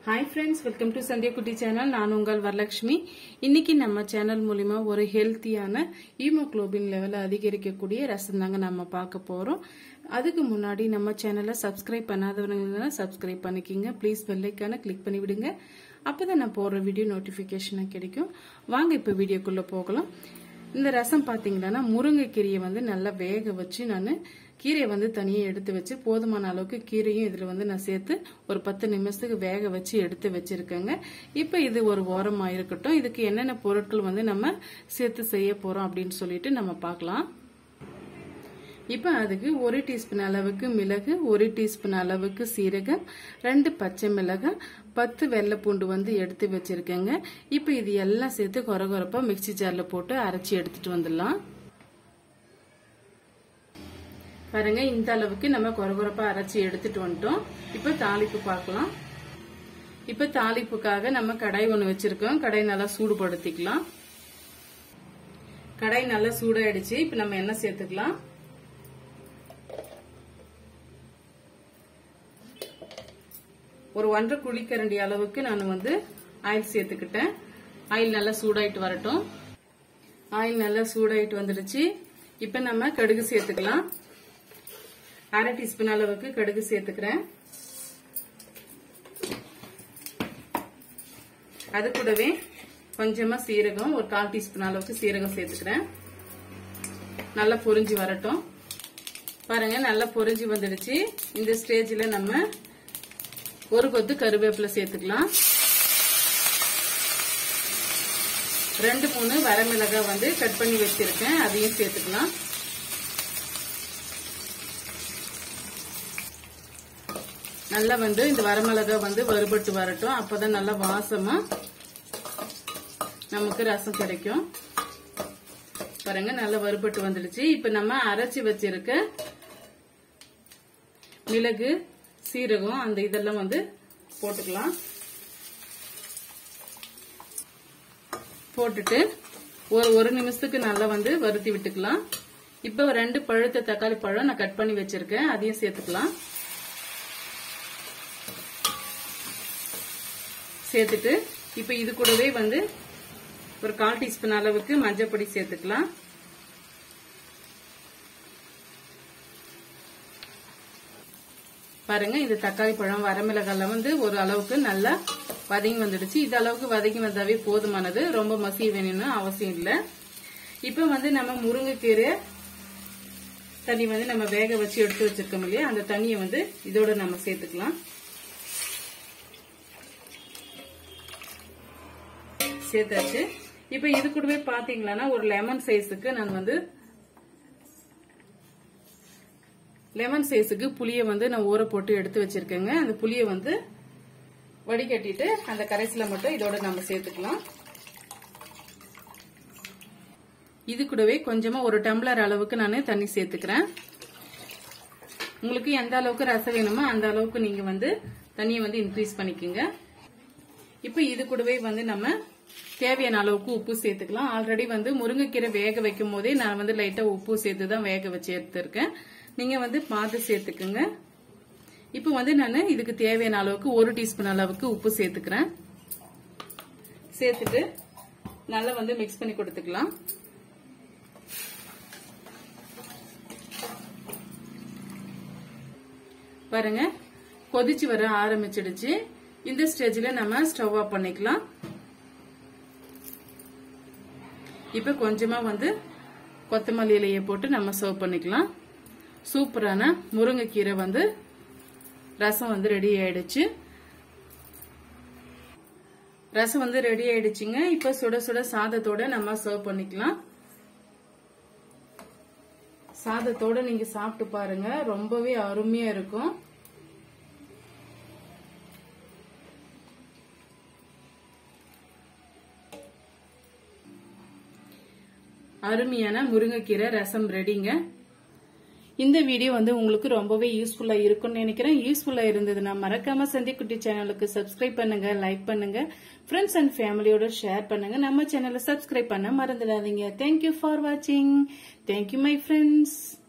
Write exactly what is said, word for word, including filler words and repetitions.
Hi friends, welcome to Sandhya Kutti channel. நான் உங்கள் வரலட்சுமி. இன்னைக்கு நம்ம சேனல் மூலமா ஒரு ஹெல்த்தியான ஹீமோகுளோபின் லெவல் அதிகரிக்கக்கூடிய ரசம் தாங்க நம்ம பார்க்க போறோம். அதுக்கு முன்னாடி நம்ம சேனலை சப்ஸ்கிரைப் பண்ணாதவங்க சப்ஸ்கிரைப் பண்ணிக்கிங்க. ப்ளீஸ் பெல் ஐகானை கிளிக் பண்ணி விடுங்க. அப்பதான் நான் போடுற வீடியோ நோட்டிபிகேஷன் கிடைக்கும். வாங்க இப்ப வீடியோக்குள்ள போகலாம். இந்த ரசம் பாத்தீங்கன்னா முருங்கைக்கீரையை வந்து நல்லா வேக வச்சு நான் கீரையை வந்து தனியாக எடுத்து வச்சு போதுமான அளவுக்கு கீரையும் இதில் வந்து நான் சேர்த்து ஒரு பத்து நிமிஷத்துக்கு வேக வச்சு எடுத்து வச்சிருக்கேங்க. இப்போ இது ஒரு ஓரமாக இருக்கட்டும். இதுக்கு என்னென்ன பொருட்கள் வந்து நம்ம சேர்த்து செய்ய போறோம் அப்படின்னு சொல்லிட்டு நம்ம பார்க்கலாம். இப்போ அதுக்கு ஒரு டீஸ்பூன் அளவுக்கு மிளகு, ஒரு டீஸ்பூன் அளவுக்கு சீரகம், ரெண்டு பச்சை மிளகாய், பத்து வெள்ளை பூண்டு வந்து எடுத்து வச்சிருக்கேங்க. இப்போ இது எல்லாம் சேர்த்து கொர கொரப்பா மிக்சி ஜார்ல போட்டு அரைச்சி எடுத்துட்டு வந்துடலாம். பாருங்க, இந்த அளவுக்கு நம்ம கொரகொரப்பா அரைச்சி எடுத்துட்டு வந்துட்டோம். இப்ப தாளிப்பு பார்க்கலாம். இப்ப தாளிப்புக்காக நம்ம கடாய் ஒண்ணு வச்சிருக்கோம். கடாய் நல்லா சூடுபடுத்திக்கலாம். கடாய் நல்லா சூடாயிடுச்சு. இப்ப நம்ம எண்ணெய் சேர்த்துக்கலாம். ஒரு ஒன்றரை குழிக்கரண்டி அளவுக்கு நான் வந்து ஆயில் சேர்த்துக்கிட்டேன். ஆயில் நல்லா சூடாயிட்டு வரட்டும். ஆயில் நல்லா சூடாயிட்டு வந்துடுச்சு. இப்ப நம்ம கடுகு சேர்த்துக்கலாம். அரை டீஸ்பூன் அளவுக்கு கடுகு சேர்த்துக்கிறேன். அது கூடவே கொஞ்சமா சீரகம், ஒரு கால் டீஸ்பூன் அளவுக்கு சீரகம் சேர்த்துக்கிறேன். நல்லா பொரிஞ்சு வரட்டும். பாருங்க, நல்லா பொரிஞ்சு வந்துடுச்சு. இந்த ஸ்டேஜ்ல நம்ம ஒரு கொத்து கருவேப்பிலை சேர்த்துக்கலாம். ரெண்டு மூணு வரமிளகாய் வந்து கட் பண்ணி வச்சிருக்கேன், அதையும் சேர்த்துக்கலாம். நல்லா வந்து இந்த வரமிளகாய் வந்து வறுபட்டு வரட்டும். அப்பதான் நல்லா வாசமா நமக்கு ரசம் கிடைக்கும். பாருங்க, நல்லா வறுபட்டு வந்துடுச்சு. இப்ப நம்ம அரைச்சி வச்சிருக்க மிளகு, சீரகம் அந்த இதெல்லாம் வந்து போட்டுக்கலாம். போட்டுட்டு ஒரு ஒரு நிமிஷத்துக்கு நல்லா வந்து வறுத்தி விட்டுக்கலாம். இப்ப ரெண்டு பழுத்த தக்காளி பழம் நான் கட் பண்ணி வச்சிருக்கேன், அதையும் சேர்த்துக்கலாம். சேர்த்துட்டு இப்ப இது கூடவே வந்து ஒரு கால் டீஸ்பூன் அளவுக்கு மஞ்சள் பொடி சேர்த்துக்கலாம். பாருங்க, இந்த தக்காளி பழம் வரமிளகாய் வந்து ஒரு அளவுக்கு நல்லா வதங்கி வந்துடுச்சு. இது அளவுக்கு வதங்கி வந்தாவே போதுமானது. ரொம்ப மசிய வேணும்னு அவசியம் இல்லை. இப்ப வந்து நம்ம முருங்கைக்கீரை தண்ணி வந்து நம்ம வேக வச்சு எடுத்து வச்சிருக்கோம் இல்லையா, அந்த தண்ணியை வந்து இதோட நம்ம சேர்த்துக்கலாம். சேர்த்தாச்சு. இப்ப இது கூடவே பாத்தீங்கன்னா ஒரு லெமன் சைஸுக்கு நான் வந்து லெமன் சைஸுக்கு புளிய வந்து நான் ஊற போட்டு எடுத்து வச்சிருக்கேங்க. அந்த புளிய வந்து வடிகட்டிட்டு அந்த கரைசல மட்டும் இதோட நம்ம சேர்த்துக்கலாம். இது கூடவே கொஞ்சமா ஒரு டம்ளர் அளவுக்கு நான் தண்ணி சேர்த்துக்கிறேன். உங்களுக்கு எந்த அளவுக்கு ரசம் வேணுமோ அந்த அளவுக்கு நீங்க வந்து தண்ணியை வந்து இன்க்ரீஸ் பண்ணிக்கோங்க. இப்ப இது கூடவே வந்து நம்ம தேவையான அளவுக்கு உப்பு சேர்த்துக்கலாம். ஆல்ரெடி வந்து முருங்கைக்கீரை வேக வைக்கும் போதே நான் வந்து லைட்டா உப்பு சேர்த்து தான் வேக வச்சு எடுத்திருக்கேன். நீங்க வந்து பார்த்து சேர்த்துக்குங்க. இப்ப வந்து நான் இதுக்கு தேவையான அளவுக்கு ஒரு டீஸ்பூன் அளவுக்கு உப்பு சேர்த்துக்கிறேன். சேர்த்துட்டு நல்லா வந்து மிக்ஸ் பண்ணி கொடுத்துக்கலாம். பாருங்க, கொதிச்சு வர ஆரம்பிச்சிடுச்சு. இந்த ஸ்டேஜ்ல நம்ம ஸ்டவ் ஆஃப் பண்ணிக்கலாம். இப்ப கொஞ்சமா வந்து கொத்தமல்லி இலையை போட்டு நம்ம சர்வ் பண்ணிக்கலாம். சூப்பரான முருங்கைக்கீரை வந்து ரசம் வந்து ரெடி ஆயிடுச்சு. ரசம் வந்து ரெடி ஆயிடுச்சுங்க. இப்ப சுட சுட சாதத்தோட நம்ம சர்வ் பண்ணிக்கலாம். சாதத்தோட நீங்க சாப்பிட்டு பாருங்க, ரொம்பவே அருமையா இருக்கும். அருமையான முருங்கைக்கீரை ரசம் ரெடிங்க. இந்த வீடியோ வந்து உங்களுக்கு ரொம்பவே யூஸ்ஃபுல்லா இருக்கும்னு நினைக்கிறேன். யூஸ்ஃபுல்லா இருந்ததுன்னா மறக்காம சந்தியா குட்டி சேனலுக்கு சப்ஸ்கிரைப் பண்ணுங்க, லைக் பண்ணுங்க, ஃப்ரெண்ட்ஸ் அண்ட் ஃபேமிலியோட ஷேர் பண்ணுங்க. நம்ம சேனலை சப்ஸ்கிரைப் பண்ண மறந்துடாதீங்க. தேங்க்யூ ஃபார் வாட்சிங். Thank you my friends.